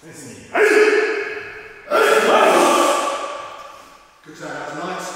Good turnout tonight.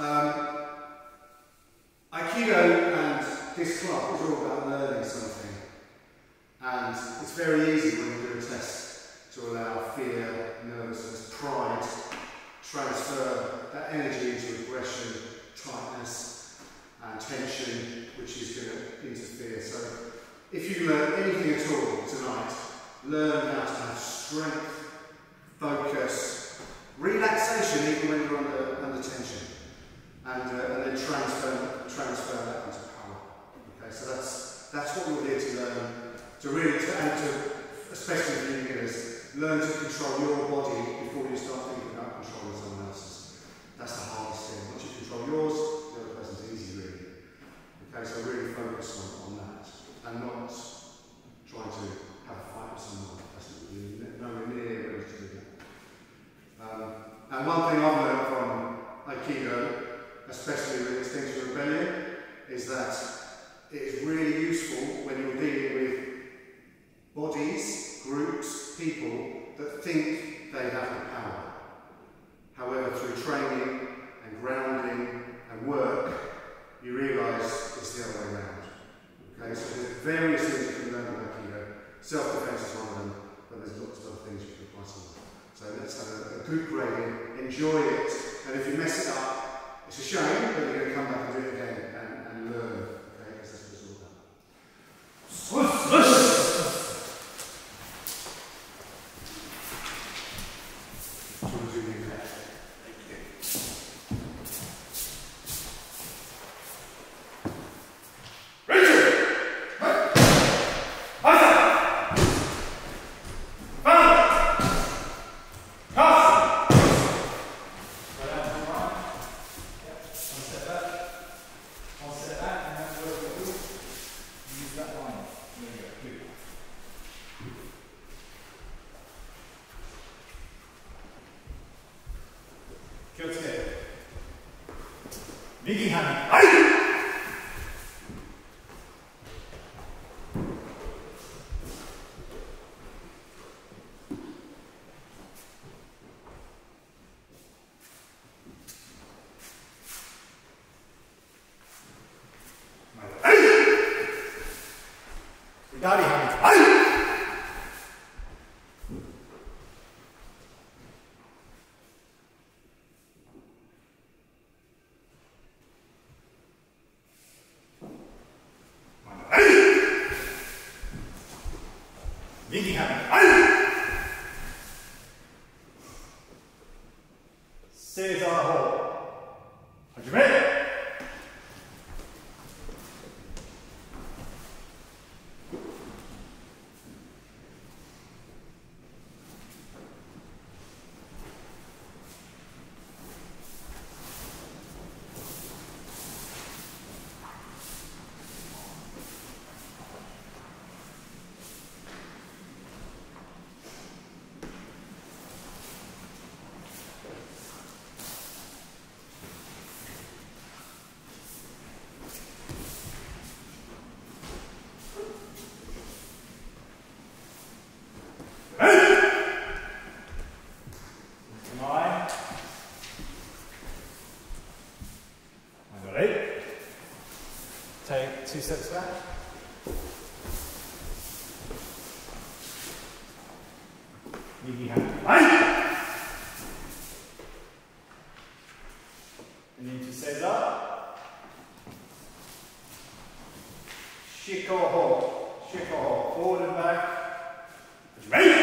Aikido and this club is all about learning something, and it's very easy when you do a test to allow fear, nervousness, pride, transfer that energy into aggression, tightness and tension, which is going to interfere. So if you learn anything at all tonight, learn how to have strength, focus, relaxation even when you're under tension, and then transfer that into power. Okay, so that's what we're here to learn, to really, especially for you beginners, learn to control your body before you start thinking about controlling someone else's. That's the hardest thing. Once you control yours, the other person's easy, really. Okay, so really focus on that, and not trying to have a fight with someone. That's nowhere near ready to do that. And one thing I've learned from Aikido, especially with Extinction Rebellion, is that it is really useful when you're dealing with bodies, groups, people that think they have the power. However, through training and grounding and work, you realise it's the other way around. Okay, so there's various things you can learn from Aikido. Self-defense is one of them, but there's lots of other things you can apply to them. So let's have a good grading, enjoy it, and if you mess it up, it's a shame, but you're going to come back and do it again and learn. Okay, because that's what it's all about. Take 2 steps back. Migi hand. And into Seiza. Shikoho. Shikoho. Forward and back. Ready?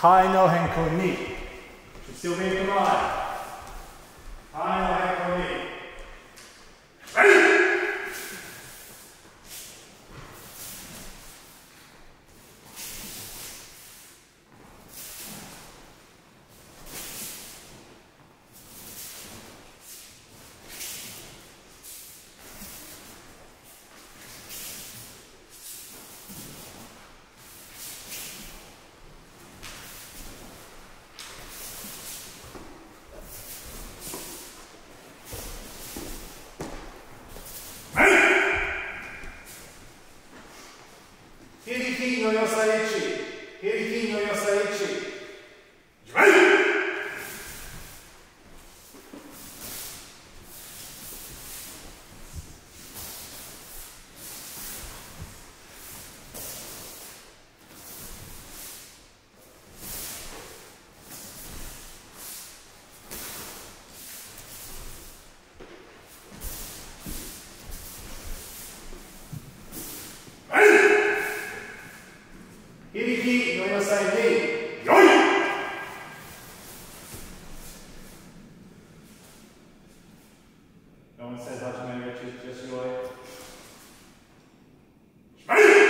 Hai no henko ni. Should still be in command. Hai no henko ni. Ready! Hiriki no yosaichi. Hiriki no yosaichi. Ready! Hiriki no yosai ni. Yoi! No one says Hajime, which is just yoi. Ready!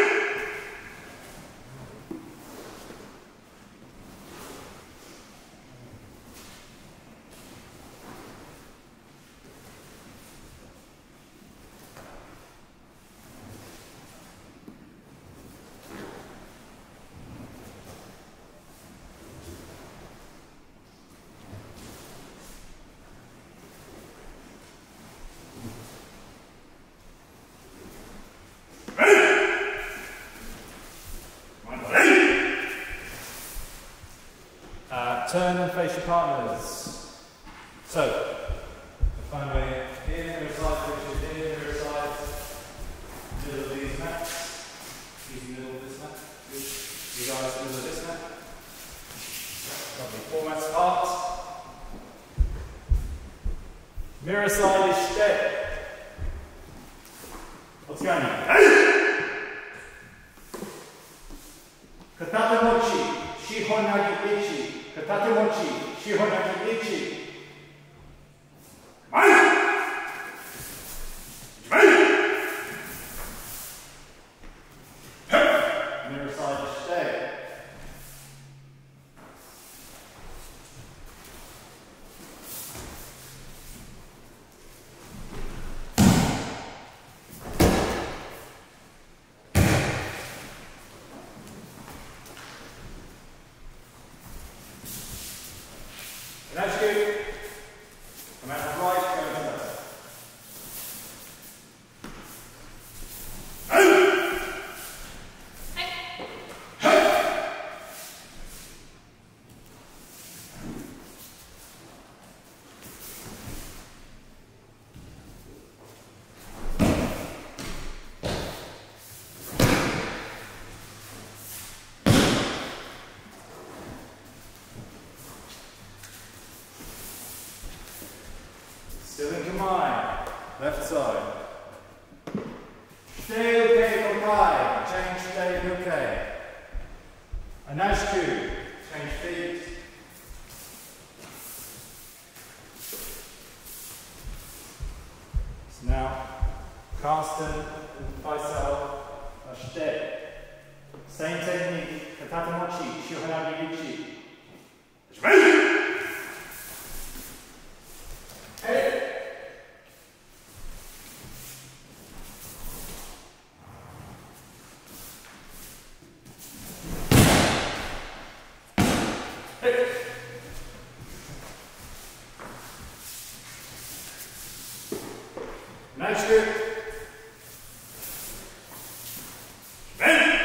Turn and face your partners. So, find a way in, mirror side, which is in, mirror side, middle of these mats. Use the middle of this mat. You guys, middle of this mat. Lovely. 4 mats apart. Mirror side is step. What's going on? Hey! Katate mochi, shihonagi ichi. Katate mochi, shihonagi ichi. Mirror side to stay. That's good. Come out to the right, go to the left. Still in command. Left side. Stay okay, okay. Change, stay okay. Anashku. Change feet. So now, Carsten and Faisal are stay. Same technique. Katate mochi, shihonagi ichi. Ready? Nice grip. Bend.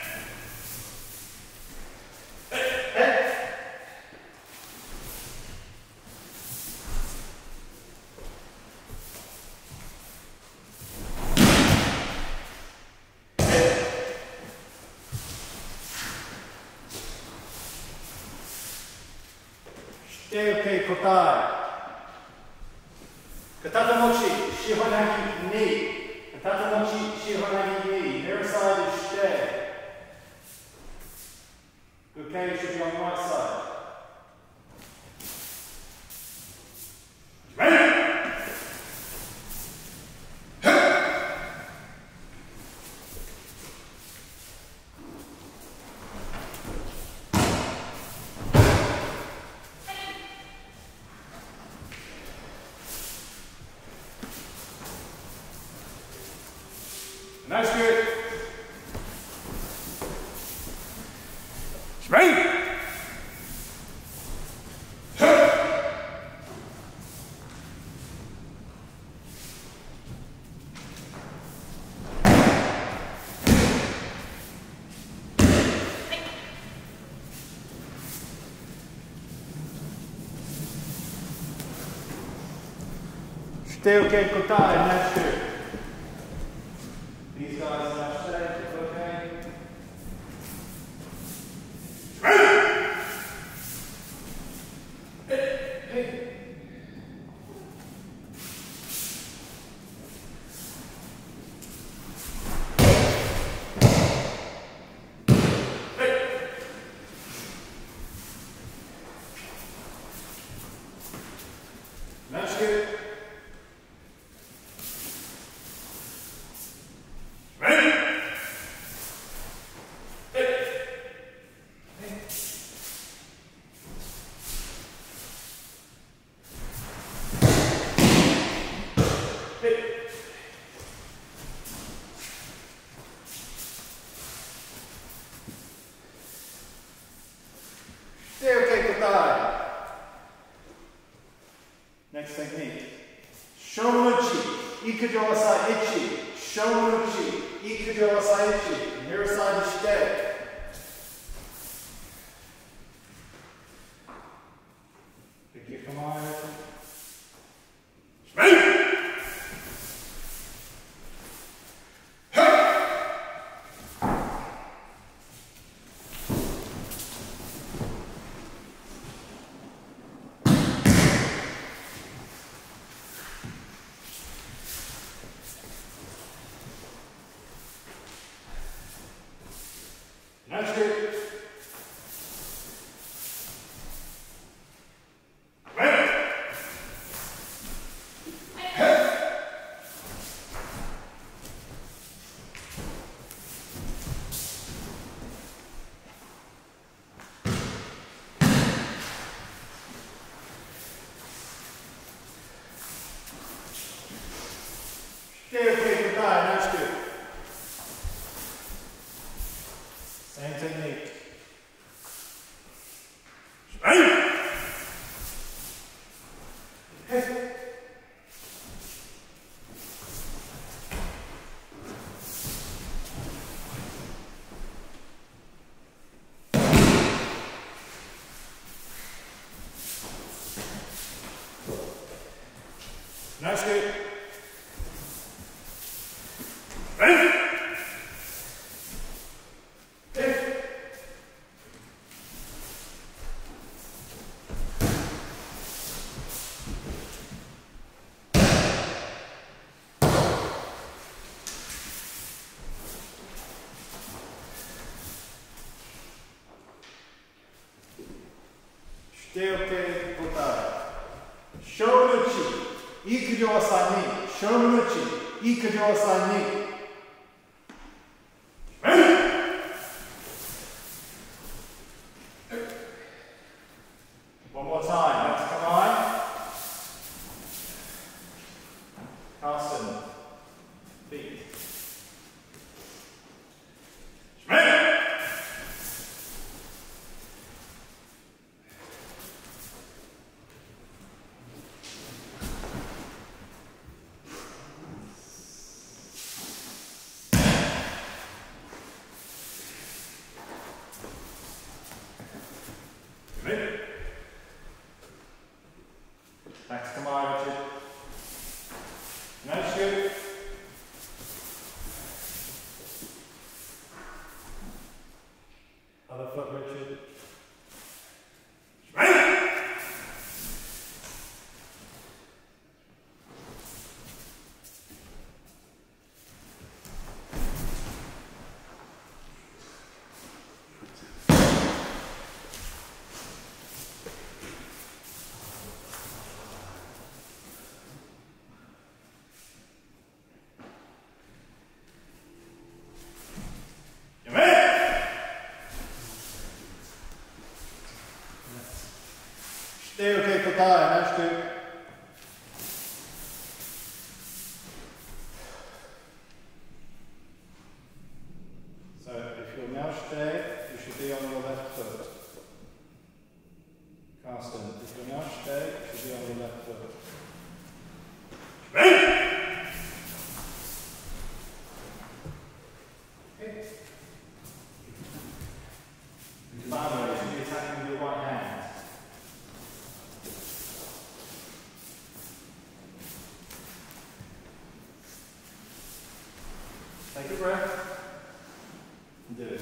Stay okay, kotai. Katate mochi, shihonagi ni. Katate mochi, shihonagi ni. Mirror side is stay. Okay, should be on the right side. That's good. Spring. Stay okay, Kotai, that's good. These guys are safe, okay. That's good. Stay okay, Kotai. Next technique. Shomunuchi, Ikujo Asai Ichi. Shomunuchi, Ikujo Asai Ichi. Mirasai Shite. Pick your command. Spring! That's good. Stay okay for time, that's good. Same technique. That's good. Stay okay, Kotai. Shomunuchi, Ikujo Asai ni. Shomunuchi, Ikujo Asai ni. One more time, let's come on. Carson, feet. Day, you should be on your left foot. Carsten, if you're Nash Day, you should be on your left foot. Finally, you should be attacking with your right hand. Take a breath and do it.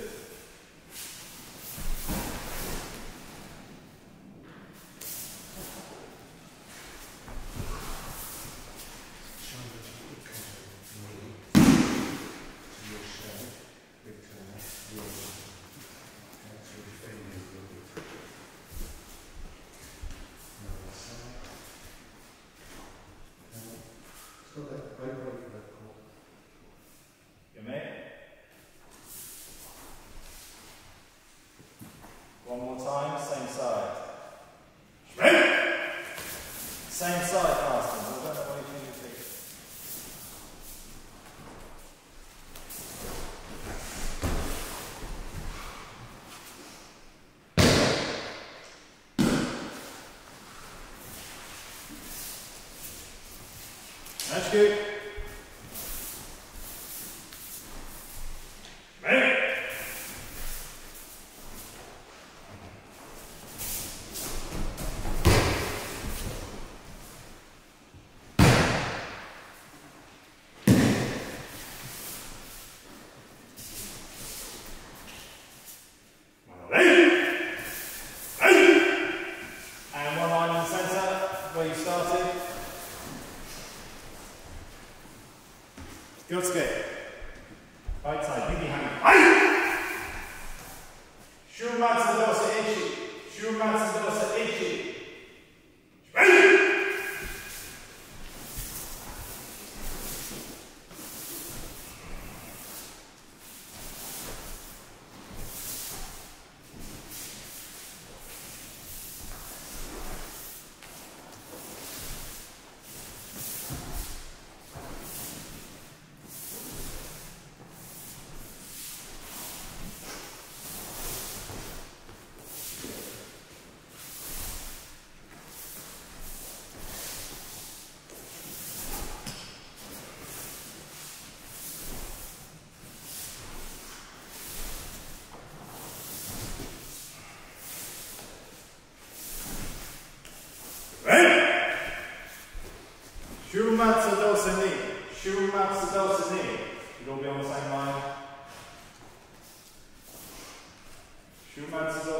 You mate? One more time, same side. Same side, Carsten. I don't know what you think. That's good. And one line in the centre, where you started. Gotsuke. Right side, biggie hand. Shumatsu dosa ichi. Shumatsu dosa ichi. Shumatsu dosa ni. Shumatsu dosa ni. You'll all be on the same line. Shumatsu